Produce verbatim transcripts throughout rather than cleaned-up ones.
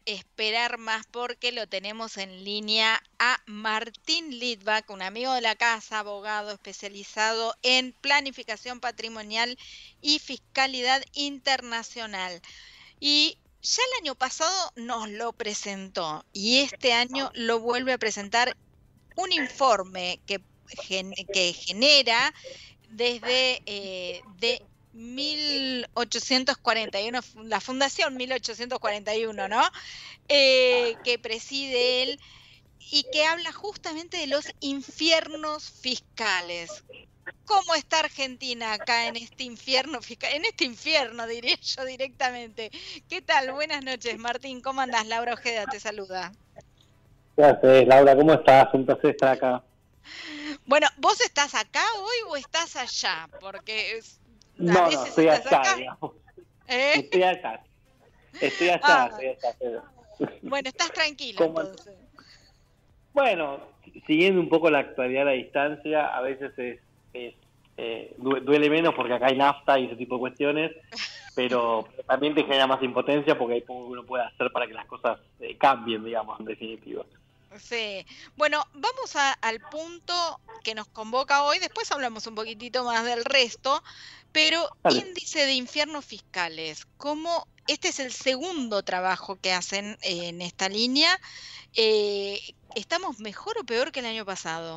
esperar más porque lo tenemos en línea a Martín Litvak, un amigo de la casa, abogado especializado en planificación patrimonial y fiscalidad internacional. Y ya el año pasado nos lo presentó y este año lo vuelve a presentar un informe que, gen- que genera desde eh, de mil ochocientos cuarenta y uno, la Fundación mil ochocientos cuarenta y uno, ¿no? Eh, que preside él y que habla justamente de los infiernos fiscales. ¿Cómo está Argentina acá en este infierno fiscal? En este infierno, diría yo directamente. ¿Qué tal? Buenas noches, Martín. ¿Cómo andás? Laura Ojeda te saluda. ¿Qué haces, Laura? ¿Cómo estás? Un placer estar acá. Bueno, ¿vos estás acá hoy o estás allá? Porque es- a No, no, veces estoy estás acá, acá, digamos. ¿eh? Estoy acá. Estoy allá, Ah, estoy acá. Pero... bueno, estás tranquilo ¿Cómo? entonces. Bueno, siguiendo un poco la actualidad a la distancia, a veces es, es eh, du- duele menos porque acá hay nafta y ese tipo de cuestiones, pero también te genera más impotencia porque hay poco que uno puede hacer para que las cosas eh, cambien, digamos, en definitiva. Sí. Bueno, vamos a- al punto que nos convoca hoy, después hablamos un poquitito más del resto, pero Dale. índice de infiernos fiscales, ¿cómo? Este es el segundo trabajo que hacen eh, en esta línea. Eh, ¿estamos mejor o peor que el año pasado?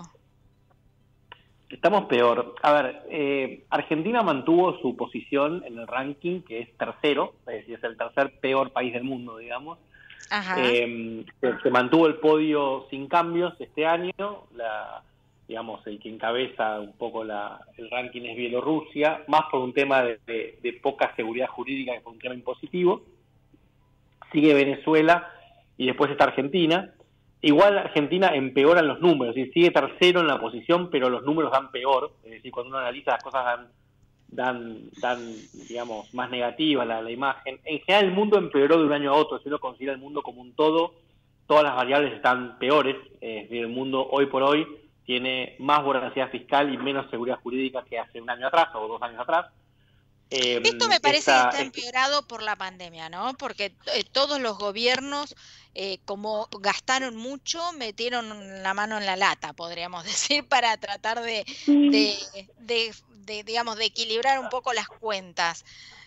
Estamos peor. A ver, eh, Argentina mantuvo su posición en el ranking, que es tercero, es decir, es el tercer peor país del mundo, digamos. Ajá. Eh, se, se mantuvo el podio sin cambios este año. La, digamos, el que encabeza un poco la, el ranking es Bielorrusia, más por un tema de, de, de poca seguridad jurídica que por un tema impositivo. Sigue Venezuela y después está Argentina. Igual Argentina empeora en los números, y sigue tercero en la posición, pero los números dan peor. Es decir, cuando uno analiza las cosas dan, dan, dan digamos, más negativa la, la imagen. En general el mundo empeoró de un año a otro. Si uno considera el mundo como un todo, todas las variables están peores. Es decir, el mundo hoy por hoy tiene más voracidad fiscal y menos seguridad jurídica que hace un año atrás o dos años atrás. Esto Eh, me parece que esta, está este, empeorado por la pandemia, ¿no? Porque eh, todos los gobiernos, eh, como gastaron mucho, metieron la mano en la lata, podríamos decir, para tratar de, de, de, de, digamos, de equilibrar un poco las cuentas.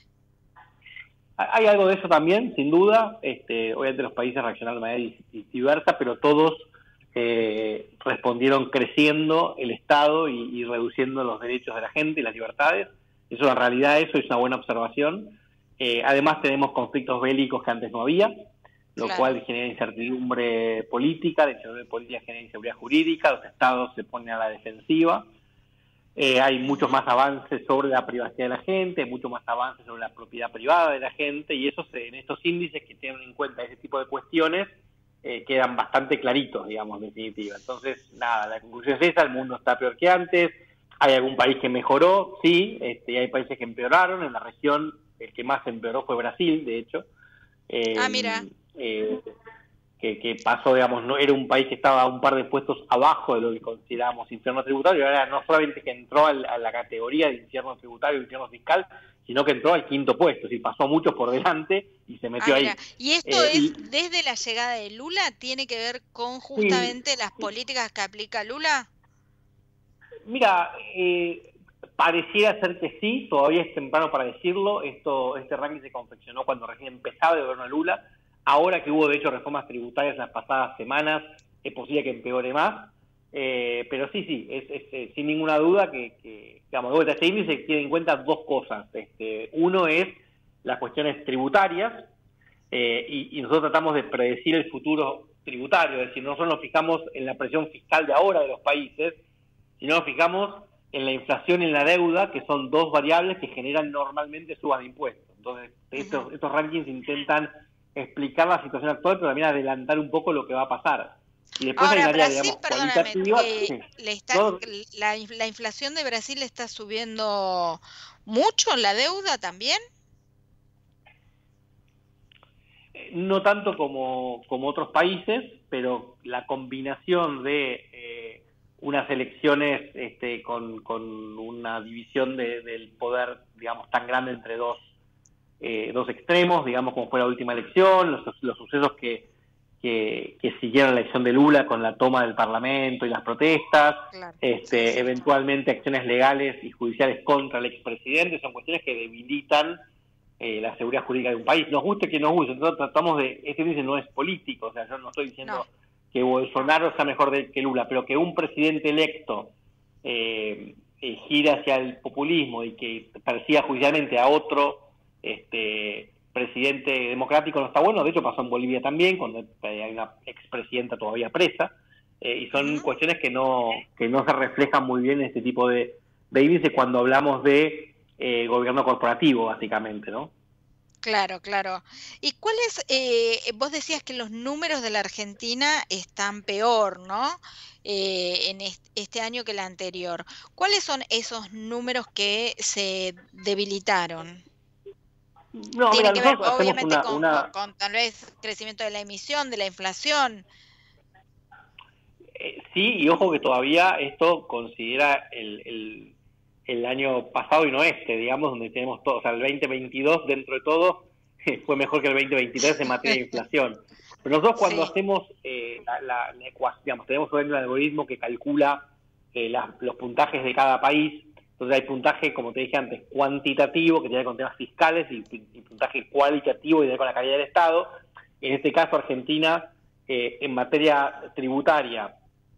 Hay algo de eso también, sin duda. Este, obviamente los países reaccionaron de manera diversa, pero todos eh, respondieron creciendo el Estado y, y reduciendo los derechos de la gente y las libertades. Es una realidad, eso es una buena observación. Eh, además tenemos conflictos bélicos que antes no había, lo Claro. cual genera incertidumbre política, la incertidumbre política genera inseguridad jurídica, los estados se ponen a la defensiva. Eh, hay muchos Ujú. más avances sobre la privacidad de la gente, mucho más avances sobre la propiedad privada de la gente, y eso se, en estos índices que tienen en cuenta ese tipo de cuestiones eh, quedan bastante claritos, digamos, en definitiva. Entonces, nada, la conclusión es esa: el mundo está peor que antes. Hay algún país que mejoró, sí, este, y hay países que empeoraron. En la región el que más empeoró fue Brasil, de hecho. Ah, mira. Eh, eh, que, que pasó, digamos, no era un país que estaba un par de puestos abajo de lo que considerábamos infierno tributario. Ahora no solamente que entró al, a la categoría de infierno tributario, infierno fiscal, sino que entró al quinto puesto, y pasó a muchos por delante y se Ah, metió mira. ahí. ¿Y esto Eh, es y desde la llegada de Lula? ¿Tiene que ver con sí, justamente las políticas que aplica Lula? mira, eh, pareciera ser que sí, todavía es temprano para decirlo. Esto, este ranking se confeccionó cuando recién empezaba el gobierno de Lula. Ahora que hubo, de hecho, reformas tributarias en las pasadas semanas, es posible que empeore más. Eh, pero sí, sí, es, es, es sin ninguna duda que, que digamos, de vuelta, este índice tiene en cuenta dos cosas. Este, uno es las cuestiones tributarias, eh, y, y nosotros tratamos de predecir el futuro tributario. Es decir, nosotros nos fijamos en la presión fiscal de ahora de los países, si no nos fijamos en la inflación y en la deuda, que son dos variables que generan normalmente subas de impuestos. Entonces, Ujú. estos, estos rankings intentan explicar la situación actual, pero también adelantar un poco lo que va a pasar. Y después hay un Ahora, área, Brasil, digamos, perdóname, cualitativa. eh, Sí. le está, No, la, inf- la inflación de Brasil le está subiendo mucho la deuda también. no tanto como, como otros países, pero la combinación de eh, unas elecciones este, con, con una división de, del poder, digamos, tan grande entre dos eh, dos extremos, digamos, como fue la última elección, los, los sucesos que, que, que siguieron la elección de Lula con la toma del Parlamento y las protestas, Claro. este, Sí, sí. eventualmente acciones legales y judiciales contra el expresidente, son cuestiones que debilitan eh, la seguridad jurídica de un país. Nos guste que nos guste, nosotros tratamos de, este índice no es político, o sea, yo no estoy diciendo No. que Bolsonaro sea mejor de, que Lula, pero que un presidente electo eh, eh, gire hacia el populismo y que persiga judicialmente a otro este presidente democrático no está bueno. De hecho pasó en Bolivia también, cuando hay una expresidenta todavía presa, eh, y son uh-huh. cuestiones que no que no se reflejan muy bien en este tipo de, de índice cuando hablamos de eh, gobierno corporativo, básicamente, ¿no? Claro, claro. ¿Y cuáles, eh, vos decías que los números de la Argentina están peor, ¿no? Eh, en est- este año que el anterior. ¿Cuáles son esos números que se debilitaron? No, Tiene mira, que ver, nosotros obviamente, una, con, una... con, con tal vez crecimiento de la emisión, de la inflación. Eh, sí, y ojo que todavía esto considera el, el, el año pasado y no este, digamos, donde tenemos todo, o sea, el veinte veintidós dentro de todo fue mejor que el veinte veintitrés en materia de inflación. Pero nosotros cuando sí. hacemos eh, la, la, la ecuación, digamos, tenemos un algoritmo que calcula eh, la, los puntajes de cada país. Entonces hay puntaje, como te dije antes, cuantitativo, que tiene que ver con temas fiscales, y, y puntaje cualitativo, que tiene que ver con la calidad del Estado. En este caso, Argentina, eh, en materia tributaria,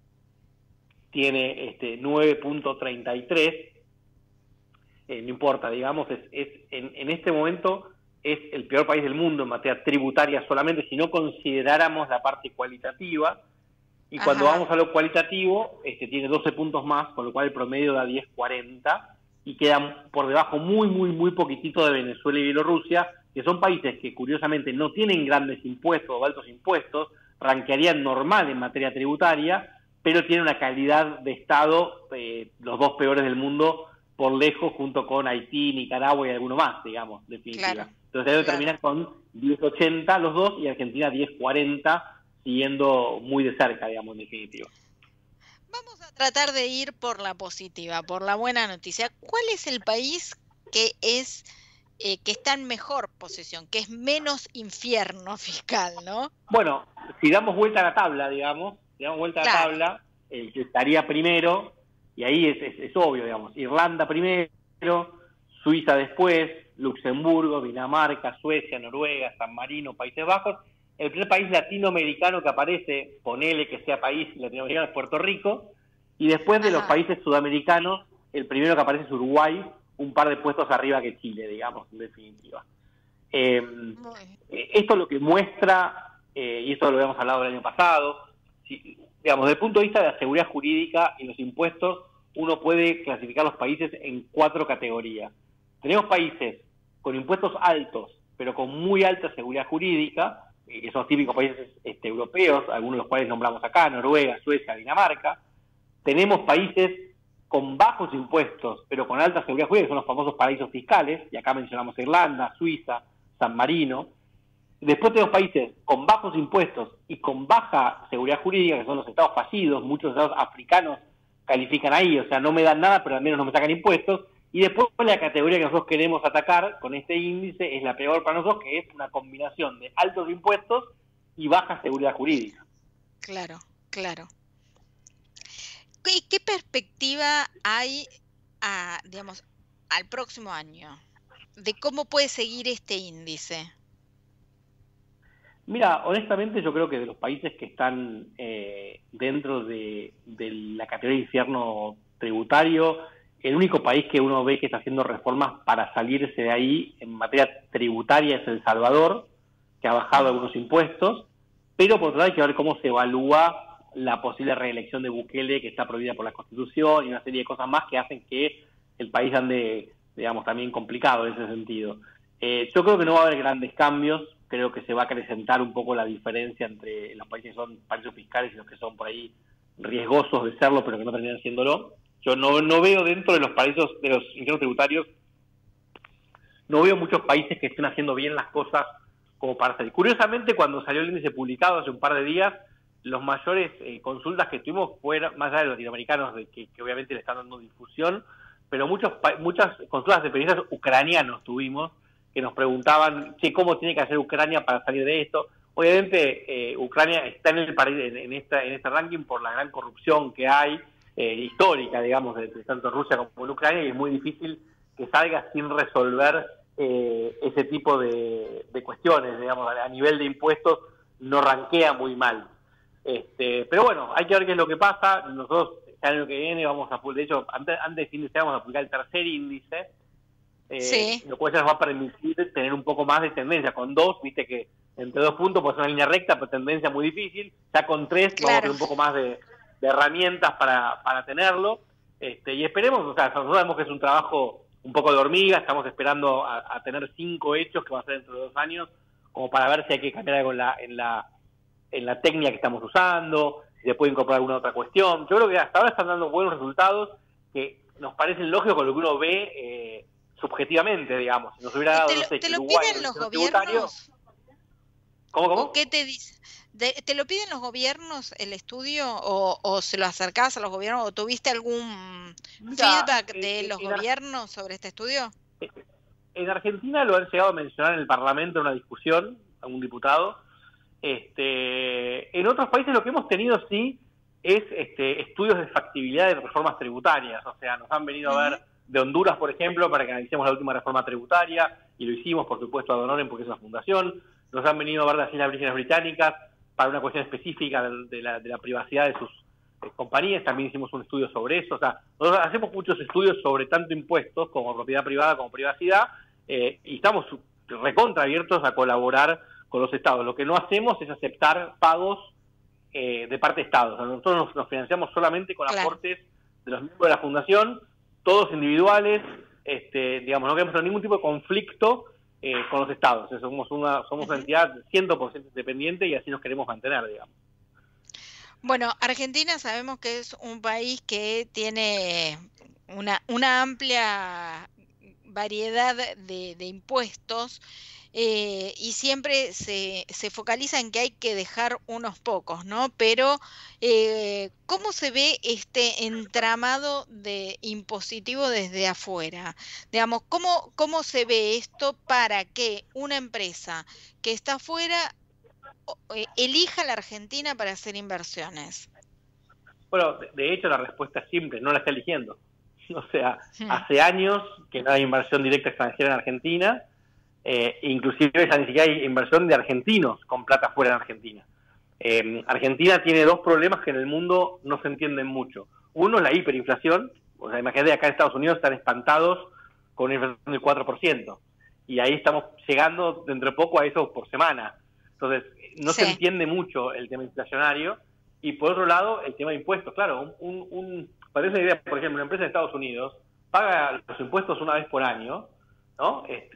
tiene este nueve punto treinta y tres, eh, no importa, digamos, es, es en, en este momento es el peor país del mundo en materia tributaria solamente, si no consideráramos la parte cualitativa, y Ajá. cuando vamos a lo cualitativo, este tiene doce puntos más, con lo cual el promedio da diez cuarenta, y quedan por debajo muy, muy, muy poquitito de Venezuela y Bielorrusia, que son países que curiosamente no tienen grandes impuestos o altos impuestos, ranquearían normal en materia tributaria, pero tienen una calidad de Estado, eh, los dos peores del mundo, por lejos, junto con Haití, Nicaragua y alguno más, digamos, definitiva. Claro, Entonces ellos claro. terminan con diez ochenta los dos, y Argentina diez cuarenta, siguiendo muy de cerca, digamos, en definitiva. Vamos a tratar de ir por la positiva, por la buena noticia. ¿Cuál es el país que es eh, que está en mejor posición, que es menos infierno fiscal, ¿no? Bueno, si damos vuelta a la tabla, digamos, si damos vuelta claro. a la tabla, el que estaría primero, y ahí es, es, es obvio, digamos, Irlanda primero, Suiza después, Luxemburgo, Dinamarca, Suecia, Noruega, San Marino, Países Bajos. El primer país latinoamericano que aparece, ponele que sea país latinoamericano, es Puerto Rico, y después de Ajá. los países sudamericanos, el primero que aparece es Uruguay, un par de puestos arriba que Chile, digamos, en definitiva. Eh, esto lo que muestra, eh, y esto lo habíamos hablado el año pasado, si, digamos, desde el punto de vista de la seguridad jurídica y los impuestos, uno puede clasificar los países en cuatro categorías. Tenemos países con impuestos altos, pero con muy alta seguridad jurídica, que son típicos países este, europeos, algunos de los cuales nombramos acá, Noruega, Suecia, Dinamarca. Tenemos países con bajos impuestos, pero con alta seguridad jurídica, que son los famosos paraísos fiscales, y acá mencionamos Irlanda, Suiza, San Marino. Después tenemos países con bajos impuestos y con baja seguridad jurídica, que son los estados fallidos, muchos estados africanos califican ahí, o sea, no me dan nada, pero al menos no me sacan impuestos. Y después la categoría que nosotros queremos atacar con este índice es la peor para nosotros, que es una combinación de altos impuestos y baja seguridad jurídica. Claro, claro. ¿Qué, qué perspectiva hay, a, digamos, al próximo año? ¿De cómo puede seguir este índice? Mira, honestamente yo creo que de los países que están eh, dentro de, de la categoría de infierno tributario, el único país que uno ve que está haciendo reformas para salirse de ahí en materia tributaria es El Salvador, que ha bajado algunos impuestos, pero por otro lado hay que ver cómo se evalúa la posible reelección de Bukele, que está prohibida por la Constitución, y una serie de cosas más que hacen que el país ande, digamos, también complicado en ese sentido. Eh, yo creo que no va a haber grandes cambios, creo que se va a acrecentar un poco la diferencia entre los países que son paraísos fiscales y los que son por ahí riesgosos de serlo, pero que no terminan siéndolo. Yo no, no veo dentro de los paraísos, de los infiernos tributarios, no veo muchos países que estén haciendo bien las cosas como para salir. Curiosamente, cuando salió el índice publicado hace un par de días, los mayores eh, consultas que tuvimos fueron, más allá de los latinoamericanos, de que, que obviamente le están dando difusión, pero muchos muchas consultas de periodistas ucranianos tuvimos, que nos preguntaban, che, ¿cómo tiene que hacer Ucrania para salir de esto? Obviamente, eh, Ucrania está en, el, en, en, esta, en este ranking por la gran corrupción que hay, eh, histórica, digamos, de, de tanto Rusia como en Ucrania, y es muy difícil que salga sin resolver eh, ese tipo de, de cuestiones, digamos, a, a nivel de impuestos no ranquea muy mal. Este, pero bueno, hay que ver qué es lo que pasa. Nosotros el año que viene vamos a, de hecho, antes, antes de fin de semana vamos a publicar el tercer índice, eh, sí. lo cual ya nos va a permitir tener un poco más de tendencia. Con dos, viste que entre dos puntos pues es una línea recta, pero tendencia muy difícil. Ya con tres claro. vamos a tener un poco más de, de herramientas para, para tenerlo. Este, y esperemos, o sea, nosotros sabemos que es un trabajo un poco de hormiga, estamos esperando a, a tener cinco hechos que va a ser dentro de dos años, como para ver si hay que cambiar algo en la, en la, en la técnica que estamos usando, si se puede incorporar alguna otra cuestión. Yo creo que hasta ahora están dando buenos resultados que nos parecen lógicos con lo que uno ve eh, subjetivamente, digamos. Si nos hubiera dado, ¿Te lo, no sé, ¿te lo Uruguay, piden los gobiernos? ¿Cómo, cómo? ¿Qué te dice? De, ¿Te lo piden los gobiernos el estudio o, o se lo acercás a los gobiernos o tuviste algún Mira, feedback de eh, los gobiernos Ar- sobre este estudio? En Argentina lo han llegado a mencionar en el Parlamento en una discusión, algún diputado. Este, en otros países lo que hemos tenido sí es este, estudios de factibilidad de reformas tributarias, o sea, nos han venido uh-huh. a ver de Honduras, por ejemplo, para que analicemos la última reforma tributaria, y lo hicimos, por supuesto, ad honorem porque es una fundación. Nos han venido a ver de las Islas Vírgenes Británicas para una cuestión específica de, de, la, de la privacidad de sus eh, compañías, también hicimos un estudio sobre eso, o sea, nosotros hacemos muchos estudios sobre tanto impuestos como propiedad privada como privacidad, eh, y estamos recontra abiertos a colaborar con los estados. Lo que no hacemos es aceptar pagos eh, de parte de estados. O sea, nosotros nos, nos financiamos solamente con claro. aportes de los miembros de la fundación, todos individuales, este, digamos, no queremos tener ningún tipo de conflicto eh, con los estados. Somos una, somos una entidad cien por ciento independiente y así nos queremos mantener, digamos. Bueno, Argentina sabemos que es un país que tiene una, una amplia variedad de, de impuestos. Eh, y siempre se, se focaliza en que hay que dejar unos pocos, ¿no? Pero, eh, ¿cómo se ve este entramado de impositivo desde afuera? Digamos, ¿cómo, cómo se ve esto para que una empresa que está afuera eh, elija la Argentina para hacer inversiones? Bueno, de, de hecho la respuesta es simple, no la está eligiendo. O sea, hmm. hace años que no hay inversión directa extranjera en Argentina. Eh, inclusive ya ni siquiera hay inversión de argentinos con plata fuera en Argentina. Eh, Argentina tiene dos problemas que en el mundo no se entienden mucho. Uno es la hiperinflación, o sea, imagínate, acá en Estados Unidos están espantados con una inflación del cuatro por ciento, y ahí estamos llegando dentro de poco a eso por semana. Entonces, no sí. se entiende mucho el tema inflacionario, y por otro lado, el tema de impuestos. Claro, un, un, un parece una idea, por ejemplo, una empresa de Estados Unidos paga los impuestos una vez por año, ¿no? Este,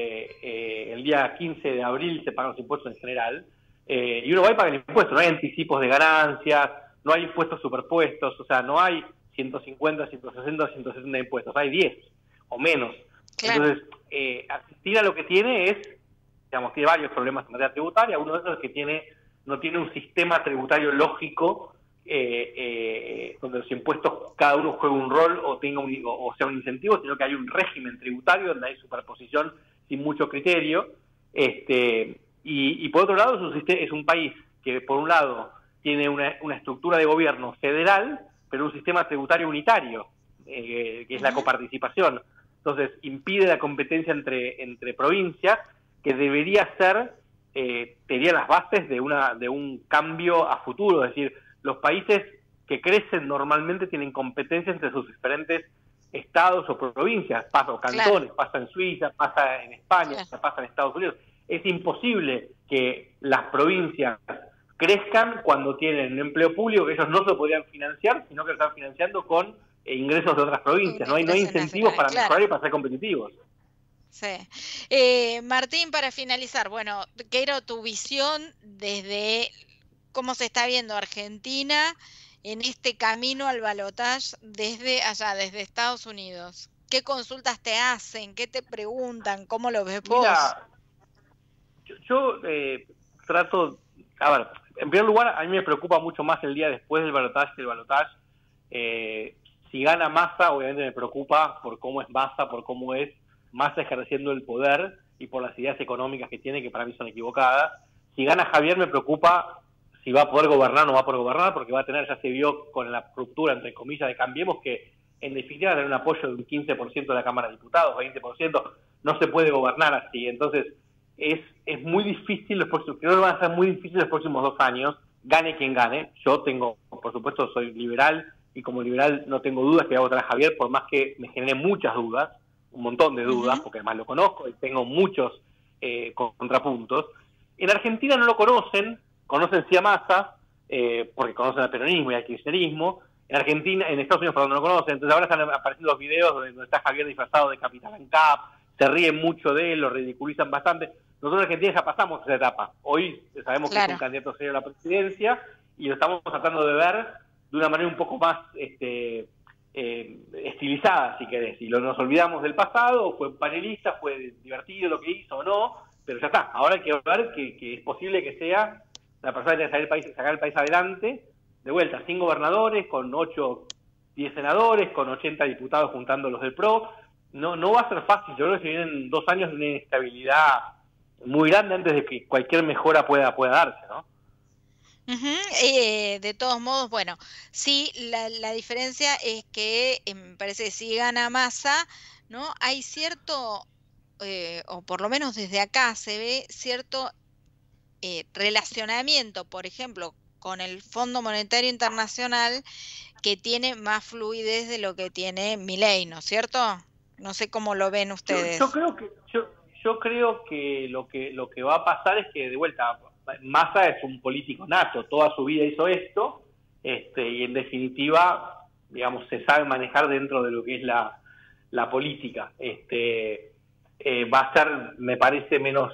eh, el día quince de abril se pagan los impuestos en general, eh, y uno va y paga el impuesto, no hay anticipos de ganancias, no hay impuestos superpuestos, o sea, no hay ciento cincuenta, ciento sesenta, ciento setenta impuestos, hay diez o menos. Claro. Entonces, eh, Argentina lo que tiene es, digamos, tiene varios problemas en materia tributaria. Uno de esos es que tiene no tiene un sistema tributario lógico eh, eh, donde los impuestos cada uno juegue un rol o tenga un, o sea un incentivo, sino que hay un régimen tributario donde hay superposición sin mucho criterio. Este, y, y por otro lado es un, sistema, es un país que por un lado tiene una, una estructura de gobierno federal, pero un sistema tributario unitario, eh, que es la coparticipación. Entonces impide la competencia entre, entre provincias, que debería ser, eh, tenía las bases de, una, de un cambio a futuro. Es decir, los países que crecen normalmente tienen competencia entre sus diferentes estados o provincias, pasa o cantones, claro. pasa en Suiza, pasa en España, claro. pasa en Estados Unidos. Es imposible que las provincias crezcan cuando tienen un empleo público que ellos no se podrían financiar, sino que lo están financiando con eh, ingresos de otras provincias. No hay, no hay incentivos para claro. mejorar y para ser competitivos. Sí. Eh, Martín, para finalizar, bueno, quiero tu visión desde cómo se está viendo Argentina en este camino al balotaje desde allá, desde Estados Unidos. ¿Qué consultas te hacen? ¿Qué te preguntan? ¿Cómo lo ves vos? Mira, yo, yo eh, trato, a ver, en primer lugar, a mí me preocupa mucho más el día después del balotaje que el balotaje. Eh, si gana Massa, obviamente me preocupa por cómo es Massa, por cómo es Massa ejerciendo el poder y por las ideas económicas que tiene, que para mí son equivocadas. Si gana Javier me preocupa si va a poder gobernar o no va a poder gobernar, porque va a tener, ya se vio con la ruptura, entre comillas, de Cambiemos, que en definitiva va a tener un apoyo de un quince por ciento de la Cámara de Diputados, veinte por ciento, no se puede gobernar así. Entonces, es, es muy difícil, los próximos, creo que van a ser muy difíciles los próximos dos años, gane quien gane. Yo tengo, por supuesto, soy liberal, y como liberal no tengo dudas que va a votar a Javier, por más que me genere muchas dudas, un montón de dudas, uh-huh. porque además lo conozco y tengo muchos eh, contrapuntos. En Argentina no lo conocen, conocen sí a Massa, eh, porque conocen al peronismo y al kirchnerismo. En Argentina, en Estados Unidos, perdón, no lo conocen. Entonces ahora están apareciendo los videos donde, donde está Javier disfrazado de Capitán ANCAP, se ríen mucho de él, lo ridiculizan bastante. Nosotros en Argentina ya pasamos esa etapa. Hoy sabemos claro. que es un candidato serio a la presidencia y lo estamos tratando de ver de una manera un poco más este, eh, estilizada, si querés. Y lo, nos olvidamos del pasado, fue panelista, fue divertido lo que hizo o no, pero ya está. Ahora hay que ver que, que es posible que sea la persona que sacar el país, sacar el país adelante, de vuelta, sin gobernadores, con ocho, diez senadores, con ochenta diputados juntando los del P R O. No, no va a ser fácil. Yo creo que se vienen dos años de una inestabilidad muy grande antes de que cualquier mejora pueda, pueda darse, ¿no? Uh-huh. Eh, de todos modos, bueno, sí, la, la diferencia es que eh, me parece que si gana Massa, ¿no? Hay cierto, eh, o por lo menos desde acá se ve cierto eh, relacionamiento, por ejemplo, con el Fondo Monetario Internacional, que tiene más fluidez de lo que tiene Milei, ¿no es cierto? No sé cómo lo ven ustedes. Yo, yo creo que yo, yo creo que lo que lo que va a pasar es que de vuelta Massa es un político nato, toda su vida hizo esto, este, y en definitiva, digamos, se sabe manejar dentro de lo que es la, la política. Este, eh, va a ser, me parece, menos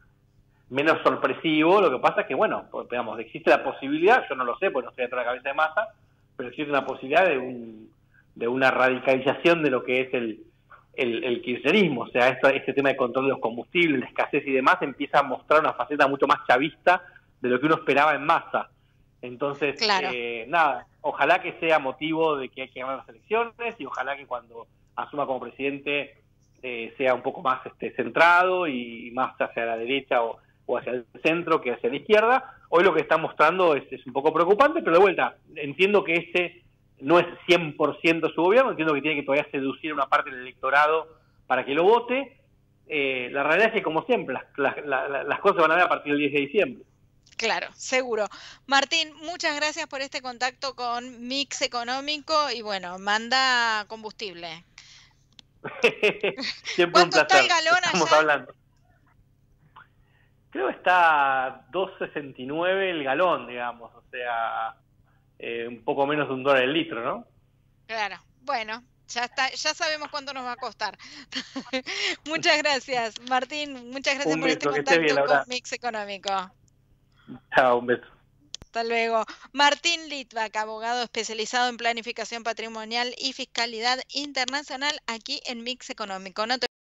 menos sorpresivo. Lo que pasa es que, bueno, pues, digamos, existe la posibilidad, yo no lo sé, porque no estoy dentro de la cabeza de Massa, pero existe una posibilidad de un de una radicalización de lo que es el el, el kirchnerismo. O sea, esto, este tema de control de los combustibles, la escasez y demás, empieza a mostrar una faceta mucho más chavista de lo que uno esperaba en Massa. Entonces, claro. eh, nada, ojalá que sea motivo de que hay que ganar las elecciones, y ojalá que cuando asuma como presidente eh, sea un poco más este, centrado y más hacia la derecha o, o hacia el centro que hacia la izquierda. Hoy lo que está mostrando es, es un poco preocupante, pero de vuelta, entiendo que ese no es cien por ciento su gobierno, entiendo que tiene que todavía seducir a una parte del electorado para que lo vote. Eh, la realidad es que, como siempre, las, las, las, las cosas van a ver a partir del diez de diciembre. Claro, seguro. Martín, muchas gracias por este contacto con Mix Económico y bueno, manda combustible. Siempre un placer. ¿Cuánto está el galón Estamos allá? hablando. Creo que está dos sesenta y nueve el galón, digamos, o sea, eh, un poco menos de un dólar el litro, ¿no? Claro, bueno, ya está, ya sabemos cuánto nos va a costar. Muchas gracias, Martín, muchas gracias un por beso, este que esté bien, contacto Laura. con Mix Económico. Chao, un beso. Hasta luego. Martín Litvak, abogado especializado en planificación patrimonial y fiscalidad internacional aquí en Mix Económico. No te